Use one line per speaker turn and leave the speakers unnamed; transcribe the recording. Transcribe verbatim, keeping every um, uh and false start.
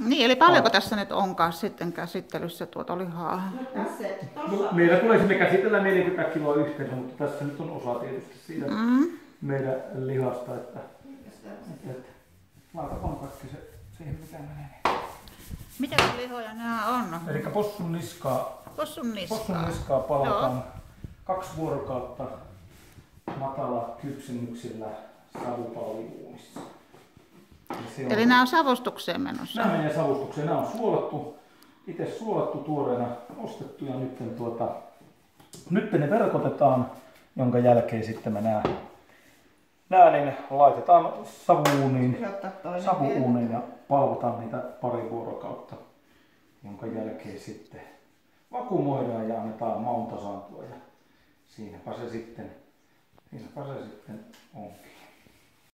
Niin, eli paljonko tässä nyt onkaan sitten käsittelyssä tuota lihaa?
No, meillä tulee sinne käsitellä neljäkymmentä kiloa yhteensä, mutta tässä nyt on osa tietysti siitä mm. meidän lihasta, että, että laita vaan kaikki se siihen mitä menee.
Mitä lihoja nämä on?
Eli possun niskaa,
possun niskaa.
Possun niskaa palataan Joo. kaksi vuorokautta matala kypsymyksillä savupalviuunissa.
Eli nämä on savustukseen menossa?
Nämä menee savustukseen. Nämä on suolattu, itse suolattu tuoreena, ostettu ja nyt, tuota, nyt ne verkotetaan, jonka jälkeen sitten me nämä, nämä niin laitetaan savuuuniin, savuuuniin ja palvotaan niitä pari vuorokautta, jonka jälkeen sitten vakuumoidaan ja annetaan maun tasaantua ja siinäpä se sitten, siinäpä se sitten onkin.